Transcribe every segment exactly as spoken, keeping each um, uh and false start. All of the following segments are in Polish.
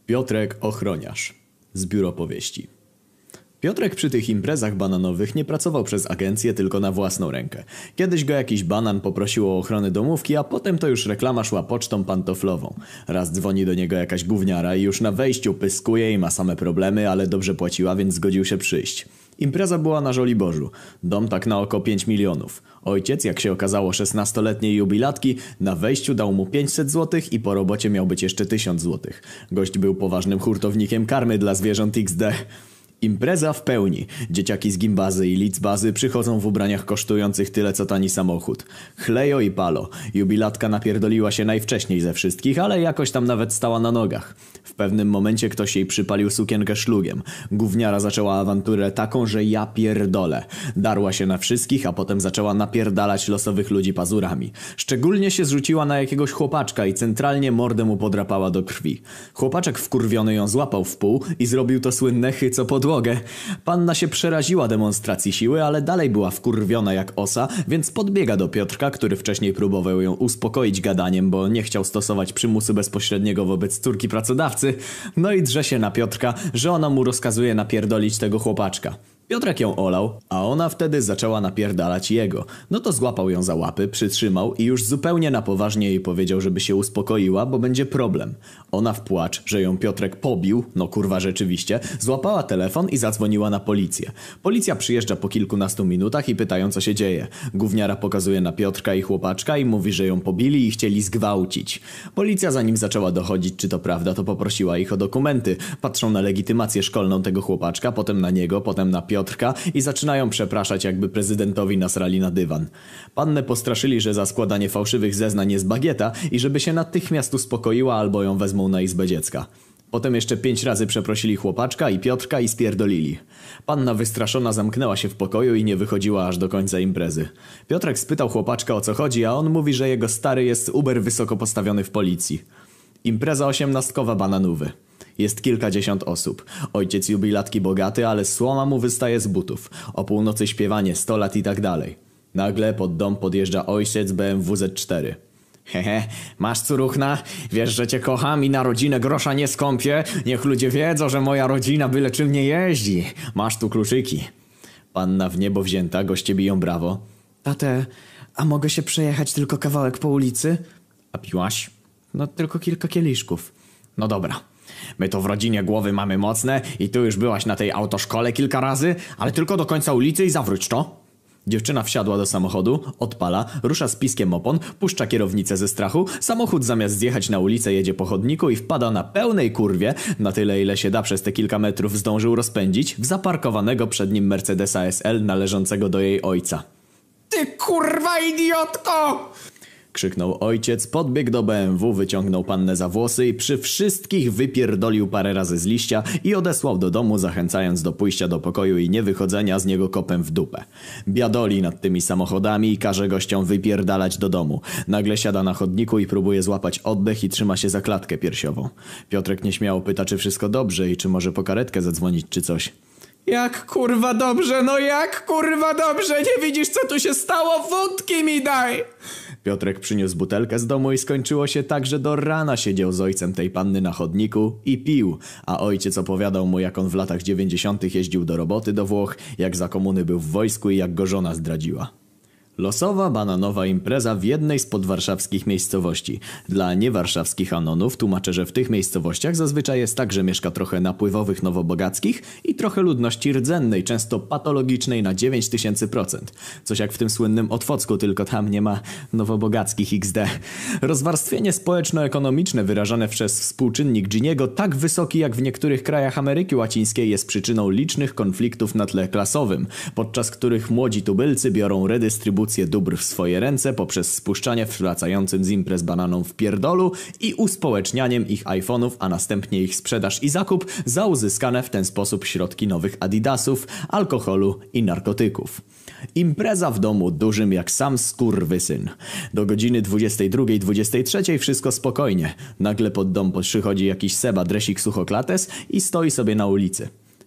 Piotrek Ochroniarz z Biuro Powieści. Piotrek przy tych imprezach bananowych nie pracował przez agencję, tylko na własną rękę. Kiedyś go jakiś banan poprosił o ochronę domówki, a potem to już reklama szła pocztą pantoflową. Raz dzwoni do niego jakaś gówniara i już na wejściu pyskuje i ma same problemy, ale dobrze płaciła, więc zgodził się przyjść. Impreza była na Żoliborzu. Dom tak na oko pięć milionów. Ojciec, jak się okazało szesnastoletniej jubilatki, na wejściu dał mu pięćset złotych i po robocie miał być jeszcze tysiąc złotych. Gość był poważnym hurtownikiem karmy dla zwierząt iks de. Impreza w pełni. Dzieciaki z gimbazy i licbazy przychodzą w ubraniach kosztujących tyle co tani samochód. Chlejo i palo. Jubilatka napierdoliła się najwcześniej ze wszystkich, ale jakoś tam nawet stała na nogach. W pewnym momencie ktoś jej przypalił sukienkę szlugiem. Gówniara zaczęła awanturę taką, że ja pierdolę. Darła się na wszystkich, a potem zaczęła napierdalać losowych ludzi pazurami. Szczególnie się zrzuciła na jakiegoś chłopaczka i centralnie mordę mu podrapała do krwi. Chłopaczek wkurwiony ją złapał w pół i zrobił to słynne chyco podłogę. Panna się przeraziła demonstracji siły, ale dalej była wkurwiona jak osa, więc podbiega do Piotrka, który wcześniej próbował ją uspokoić gadaniem, bo nie chciał stosować przymusu bezpośredniego wobec córki pracodawcy. No i drze się na Piotrka, że ona mu rozkazuje napierdolić tego chłopaczka. Piotrek ją olał, a ona wtedy zaczęła napierdalać jego. No to złapał ją za łapy, przytrzymał i już zupełnie na poważnie jej powiedział, żeby się uspokoiła, bo będzie problem. Ona w płacz, że ją Piotrek pobił, no kurwa rzeczywiście, złapała telefon i zadzwoniła na policję. Policja przyjeżdża po kilkunastu minutach i pytają, co się dzieje. Gówniara pokazuje na Piotrka i chłopaczka i mówi, że ją pobili i chcieli zgwałcić. Policja, zanim zaczęła dochodzić, czy to prawda, to poprosiła ich o dokumenty. Patrzą na legitymację szkolną tego chłopaczka, potem na niego, potem na Piotrka. Piotrka i zaczynają przepraszać, jakby prezydentowi nasrali na dywan. Pannę postraszyli, że za składanie fałszywych zeznań jest bagieta i żeby się natychmiast uspokoiła albo ją wezmą na izbę dziecka. Potem jeszcze pięć razy przeprosili chłopaczka i Piotrka i spierdolili. Panna wystraszona zamknęła się w pokoju i nie wychodziła aż do końca imprezy. Piotrek spytał chłopaczka, o co chodzi, a on mówi, że jego stary jest uber wysoko postawiony w policji. Impreza osiemnastkowa bananówy. Jest kilkadziesiąt osób. Ojciec jubilatki bogaty, ale słoma mu wystaje z butów. O północy śpiewanie, sto lat i tak dalej. Nagle pod dom podjeżdża ojciec B M W Z cztery. Hehe, masz curuchna? Wiesz, że cię kocham i na rodzinę grosza nie skąpię? Niech ludzie wiedzą, że moja rodzina byle czym nie jeździ. Masz tu kluczyki. Panna w niebo wzięta, goście biją brawo. Tate, a mogę się przejechać tylko kawałek po ulicy? A piłaś? No tylko kilka kieliszków. No dobra. My to w rodzinie głowy mamy mocne i tu już byłaś na tej autoszkole kilka razy, ale tylko do końca ulicy i zawróć to. Dziewczyna wsiadła do samochodu, odpala, rusza z piskiem opon, puszcza kierownicę ze strachu, samochód zamiast zjechać na ulicę jedzie po chodniku i wpada na pełnej kurwie, na tyle ile się da przez te kilka metrów zdążył rozpędzić, w zaparkowanego przed nim Mercedesa S L należącego do jej ojca. Ty kurwa idiotko! Krzyknął ojciec, podbiegł do B M W, wyciągnął pannę za włosy i przy wszystkich wypierdolił parę razy z liścia i odesłał do domu, zachęcając do pójścia do pokoju i niewychodzenia z niego kopem w dupę. Biadoli nad tymi samochodami i każe gościom wypierdalać do domu. Nagle siada na chodniku i próbuje złapać oddech i trzyma się za klatkę piersiową. Piotrek nieśmiało pyta, czy wszystko dobrze i czy może po karetkę zadzwonić czy coś. Jak kurwa dobrze, no jak kurwa dobrze, nie widzisz co tu się stało? Wódki mi daj! Piotrek przyniósł butelkę z domu i skończyło się tak, że do rana siedział z ojcem tej panny na chodniku i pił, a ojciec opowiadał mu, jak on w latach dziewięćdziesiątych jeździł do roboty do Włoch, jak za komuny był w wojsku i jak go żona zdradziła. Losowa bananowa impreza w jednej z podwarszawskich miejscowości. Dla niewarszawskich anonów tłumaczę, że w tych miejscowościach zazwyczaj jest tak, że mieszka trochę napływowych nowobogackich i trochę ludności rdzennej, często patologicznej na dziewięć tysięcy procent. Coś jak w tym słynnym Otwocku, tylko tam nie ma nowobogackich iks de. Rozwarstwienie społeczno-ekonomiczne wyrażane przez współczynnik Giniego, tak wysoki jak w niektórych krajach Ameryki Łacińskiej, jest przyczyną licznych konfliktów na tle klasowym, podczas których młodzi tubylcy biorą redystrybucję dóbr w swoje ręce poprzez spuszczanie wracającym z imprez bananom w pierdolu i uspołecznianiem ich iPhone'ów, a następnie ich sprzedaż i zakup za uzyskane w ten sposób środki nowych adidasów, alkoholu i narkotyków. Impreza w domu dużym jak sam skurwysyn. Do godziny dwudziestej drugiej dwudziestej trzeciej wszystko spokojnie. Nagle pod dom przychodzi jakiś Seba Dresik Suchoklates i stoi sobie na ulicy.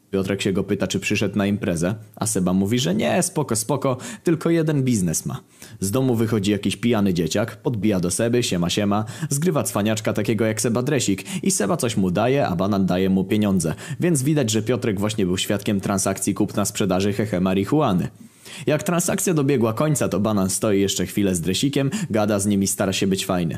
Piotrek się go pyta, czy przyszedł na imprezę, a Seba mówi, że nie, spoko, spoko, tylko jeden biznes ma. Z domu wychodzi jakiś pijany dzieciak, podbija do Seby, siema siema, zgrywa cwaniaczka takiego jak Seba Dresik i Seba coś mu daje, a Banan daje mu pieniądze, więc widać, że Piotrek właśnie był świadkiem transakcji kupna-sprzedaży hehe marihuany. Jak transakcja dobiegła końca, to Banan stoi jeszcze chwilę z Dresikiem, gada z nim i stara się być fajny.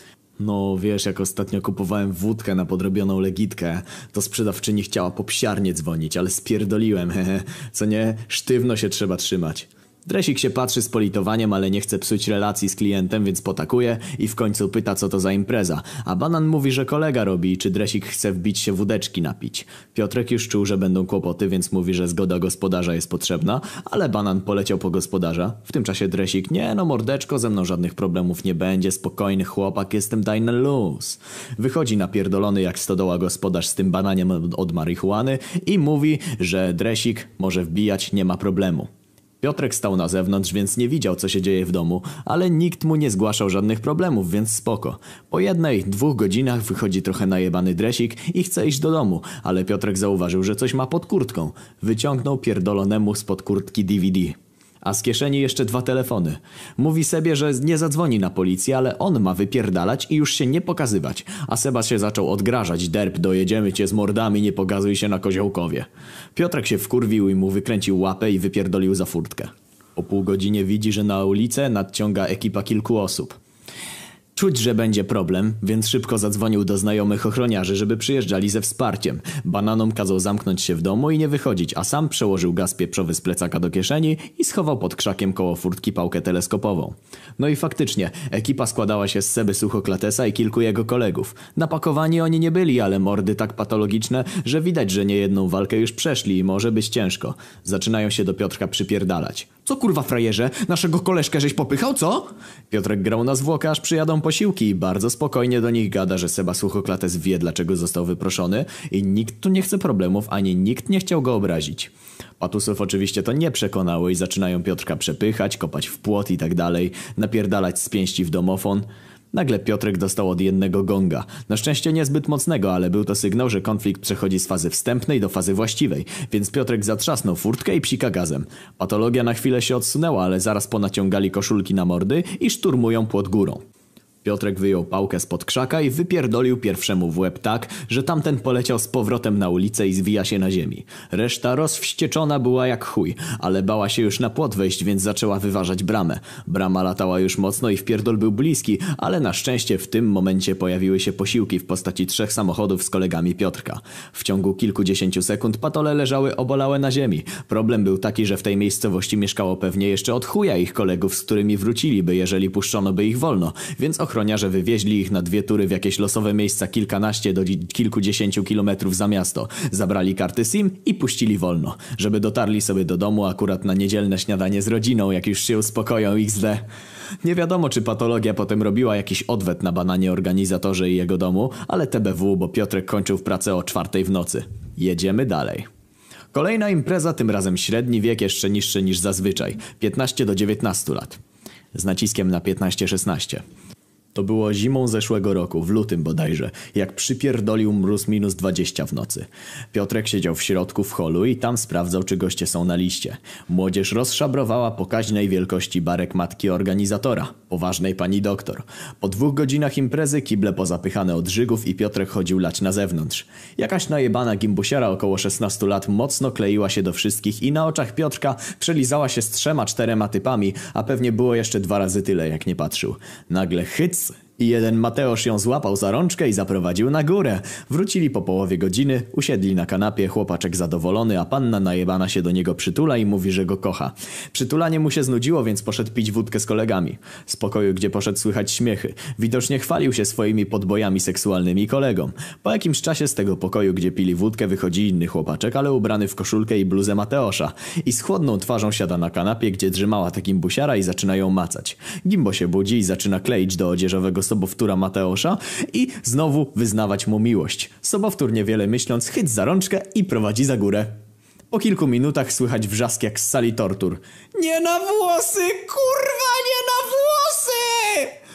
No wiesz, jak ostatnio kupowałem wódkę na podrobioną legitkę, to sprzedawczyni chciała po psiarnie dzwonić, ale spierdoliłem, hehe. Co nie, sztywno się trzeba trzymać. Dresik się patrzy z politowaniem, ale nie chce psuć relacji z klientem, więc potakuje i w końcu pyta, co to za impreza. A Banan mówi, że kolega robi, czy Dresik chce wbić się wódeczki napić. Piotrek już czuł, że będą kłopoty, więc mówi, że zgoda gospodarza jest potrzebna, ale Banan poleciał po gospodarza. W tym czasie Dresik, nie no mordeczko, ze mną żadnych problemów nie będzie, spokojny chłopak, jestem daj na luz. Wychodzi napierdolony jak stodoła gospodarz z tym bananiem od, od marihuany i mówi, że Dresik może wbijać, nie ma problemu. Piotrek stał na zewnątrz, więc nie widział, co się dzieje w domu, ale nikt mu nie zgłaszał żadnych problemów, więc spoko. Po jednej, dwóch godzinach wychodzi trochę najebany Dresik i chce iść do domu, ale Piotrek zauważył, że coś ma pod kurtką. Wyciągnął pierdolonemu spod kurtki D V D. A z kieszeni jeszcze dwa telefony. Mówi Sebie, że nie zadzwoni na policję, ale on ma wypierdalać i już się nie pokazywać. A Seba się zaczął odgrażać. Derp, dojedziemy cię z mordami, nie pokazuj się na Koziołkowie. Piotrek się wkurwił i mu wykręcił łapę i wypierdolił za furtkę. Po pół godzinie widzi, że na ulicę nadciąga ekipa kilku osób. Czuć, że będzie problem, więc szybko zadzwonił do znajomych ochroniarzy, żeby przyjeżdżali ze wsparciem. Bananom kazał zamknąć się w domu i nie wychodzić, a sam przełożył gaz pieprzowy z plecaka do kieszeni i schował pod krzakiem koło furtki pałkę teleskopową. No i faktycznie, ekipa składała się z Seby Suchoklatesa i kilku jego kolegów. Napakowani oni nie byli, ale mordy tak patologiczne, że widać, że niejedną walkę już przeszli i może być ciężko. Zaczynają się do Piotrka przypierdalać. Co kurwa frajerze? Naszego koleżkę żeś popychał, co? Piotrek grał na zwłokę, aż przyjadą posiłki i bardzo spokojnie do nich gada, że Seba Suchoklates wie, dlaczego został wyproszony i nikt tu nie chce problemów, ani nikt nie chciał go obrazić. Patusów oczywiście to nie przekonało i zaczynają Piotrka przepychać, kopać w płot i tak dalej, napierdalać z pięści w domofon. Nagle Piotrek dostał od jednego gonga. Na szczęście niezbyt mocnego, ale był to sygnał, że konflikt przechodzi z fazy wstępnej do fazy właściwej, więc Piotrek zatrzasnął furtkę i psika gazem. Patologia na chwilę się odsunęła, ale zaraz ponaciągali koszulki na mordy i szturmują płot górą. Piotrek wyjął pałkę spod krzaka i wypierdolił pierwszemu w łeb tak, że tamten poleciał z powrotem na ulicę i zwija się na ziemi. Reszta rozwścieczona była jak chuj, ale bała się już na płot wejść, więc zaczęła wyważać bramę. Brama latała już mocno i wpierdol był bliski, ale na szczęście w tym momencie pojawiły się posiłki w postaci trzech samochodów z kolegami Piotrka. W ciągu kilkudziesięciu sekund patole leżały obolałe na ziemi. Problem był taki, że w tej miejscowości mieszkało pewnie jeszcze od chuja ich kolegów, z którymi wróciliby, jeżeli puszczono by ich wolno, więc ochroniarze wywieźli ich na dwie tury w jakieś losowe miejsca kilkanaście do kilkudziesięciu kilometrów za miasto. Zabrali karty SIM i puścili wolno, żeby dotarli sobie do domu akurat na niedzielne śniadanie z rodziną, jak już się uspokoją iks de. Nie wiadomo, czy patologia potem robiła jakiś odwet na bananie organizatorze i jego domu, ale T B W, bo Piotrek kończył w pracę o czwartej w nocy. Jedziemy dalej. Kolejna impreza, tym razem średni wiek jeszcze niższy niż zazwyczaj. piętnaście do dziewiętnastu lat. Z naciskiem na piętnaście szesnaście. To było zimą zeszłego roku, w lutym bodajże, jak przypierdolił mróz minus dwadzieścia w nocy. Piotrek siedział w środku w holu i tam sprawdzał, czy goście są na liście. Młodzież rozszabrowała pokaźnej wielkości barek matki organizatora, poważnej pani doktor. Po dwóch godzinach imprezy kible pozapychane od żygów i Piotrek chodził lać na zewnątrz. Jakaś najebana gimbusiara około szesnastu lat mocno kleiła się do wszystkich i na oczach Piotrka przelizała się z trzema, czterema typami, a pewnie było jeszcze dwa razy tyle, jak nie patrzył. Nagle hyc! I jeden Mateusz ją złapał za rączkę i zaprowadził na górę. Wrócili po połowie godziny, usiedli na kanapie, chłopaczek zadowolony, a panna najebana się do niego przytula i mówi, że go kocha. Przytulanie mu się znudziło, więc poszedł pić wódkę z kolegami. Z pokoju, gdzie poszedł, słychać śmiechy. Widocznie chwalił się swoimi podbojami seksualnymi kolegom. Po jakimś czasie z tego pokoju, gdzie pili wódkę, wychodzi inny chłopaczek, ale ubrany w koszulkę i bluzę Mateosza. I z chłodną twarzą siada na kanapie, gdzie drzymała ta gimbusiara i zaczyna ją macać. Gimbo się budzi i zaczyna kleić do odzieżowego sobowtóra Mateosza i znowu wyznawać mu miłość. Sobowtór niewiele myśląc chyć za rączkę i prowadzi za górę. Po kilku minutach słychać wrzask jak z sali tortur. Nie na włosy! Kurwa, nie na włosy!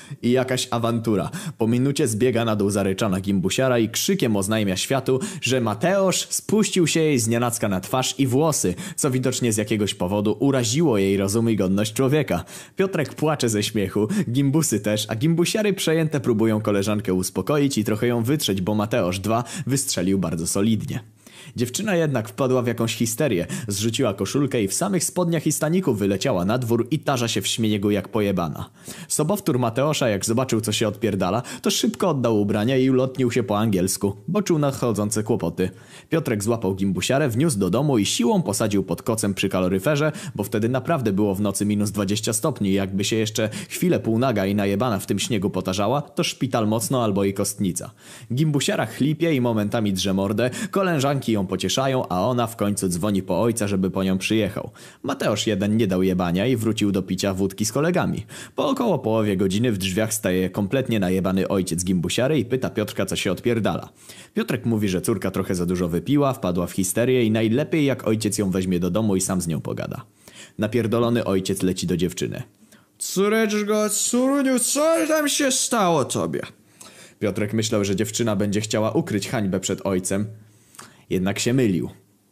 I jakaś awantura. Po minucie zbiega na dół zaryczana gimbusiara i krzykiem oznajmia światu, że Mateusz spuścił się jej znienacka na twarz i włosy, co widocznie z jakiegoś powodu uraziło jej rozum i godność człowieka. Piotrek płacze ze śmiechu, gimbusy też, a gimbusiary przejęte próbują koleżankę uspokoić i trochę ją wytrzeć, bo Mateusz dwa wystrzelił bardzo solidnie. Dziewczyna jednak wpadła w jakąś histerię, zrzuciła koszulkę i w samych spodniach i staniku wyleciała na dwór i tarza się w śmieniegu jak pojebana. Sobowtór Mateusza, jak zobaczył co się odpierdala, to szybko oddał ubrania i ulotnił się po angielsku, bo czuł nadchodzące kłopoty. Piotrek złapał gimbusiarę, wniósł do domu i siłą posadził pod kocem przy kaloryferze, bo wtedy naprawdę było w nocy minus dwadzieścia stopni i jakby się jeszcze chwilę półnaga i najebana w tym śniegu potarzała, to szpital mocno albo i kostnica. Gimbusiara chlipie i momentami drze mordę, koleżanki ją pocieszają, a ona w końcu dzwoni po ojca, żeby po nią przyjechał. Mateusz jeden nie dał jebania i wrócił do picia wódki z kolegami. Po około połowie godziny w drzwiach staje kompletnie najebany ojciec gimbusiary i pyta Piotrka, co się odpierdala. Piotrek mówi, że córka trochę za dużo wypiła, wpadła w histerię i najlepiej jak ojciec ją weźmie do domu i sam z nią pogada. Napierdolony ojciec leci do dziewczyny. Córeczko, córuniu, co tam się stało tobie? Piotrek myślał, że dziewczyna będzie chciała ukryć hańbę przed ojcem. Jednak się mylił.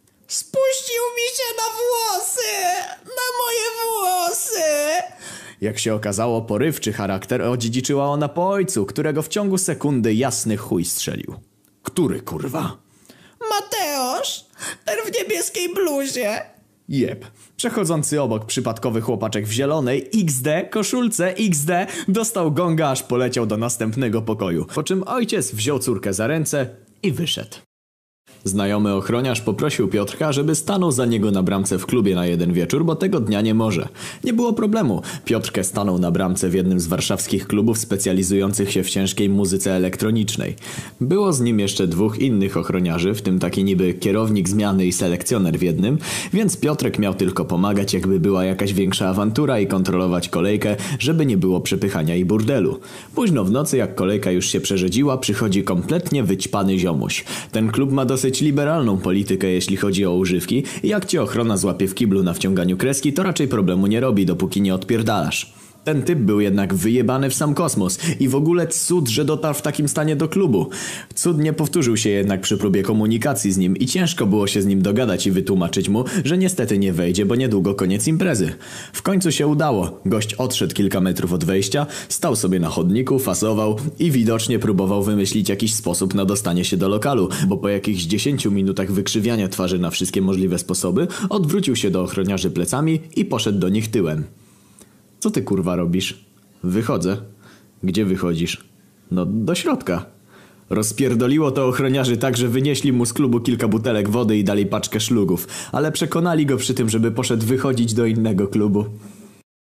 Spuścił mi się na włosy! Na moje włosy! Jak się okazało, porywczy charakter odziedziczyła ona po ojcu, którego w ciągu sekundy jasny chuj strzelił. Który kurwa? Mateusz! Ten w niebieskiej bluzie! Jeb. Przechodzący obok przypadkowy chłopaczek w zielonej iks de koszulce iks de dostał gonga, aż poleciał do następnego pokoju. Po czym ojciec wziął córkę za ręce i wyszedł. Znajomy ochroniarz poprosił Piotrka, żeby stanął za niego na bramce w klubie na jeden wieczór, bo tego dnia nie może. Nie było problemu. Piotrkę stanął na bramce w jednym z warszawskich klubów specjalizujących się w ciężkiej muzyce elektronicznej. Było z nim jeszcze dwóch innych ochroniarzy, w tym taki niby kierownik zmiany i selekcjoner w jednym, więc Piotrek miał tylko pomagać, jakby była jakaś większa awantura i kontrolować kolejkę, żeby nie było przepychania i burdelu. Późno w nocy, jak kolejka już się przerzedziła, przychodzi kompletnie wyćpany ziomuś. Ten klub ma dosyć liberalną politykę, jeśli chodzi o używki i jak cię ochrona złapie w kiblu na wciąganiu kreski, to raczej problemu nie robi, dopóki nie odpierdalasz. Ten typ był jednak wyjebany w sam kosmos i w ogóle cud, że dotarł w takim stanie do klubu. Cud nie powtórzył się jednak przy próbie komunikacji z nim i ciężko było się z nim dogadać i wytłumaczyć mu, że niestety nie wejdzie, bo niedługo koniec imprezy. W końcu się udało. Gość odszedł kilka metrów od wejścia, stał sobie na chodniku, fasował i widocznie próbował wymyślić jakiś sposób na dostanie się do lokalu, bo po jakichś dziesięciu minutach wykrzywiania twarzy na wszystkie możliwe sposoby odwrócił się do ochroniarzy plecami i poszedł do nich tyłem. Co ty kurwa robisz? Wychodzę. Gdzie wychodzisz? No do środka. Rozpierdoliło to ochroniarzy tak, że wynieśli mu z klubu kilka butelek wody i dali paczkę szlugów, ale przekonali go przy tym, żeby poszedł wychodzić do innego klubu.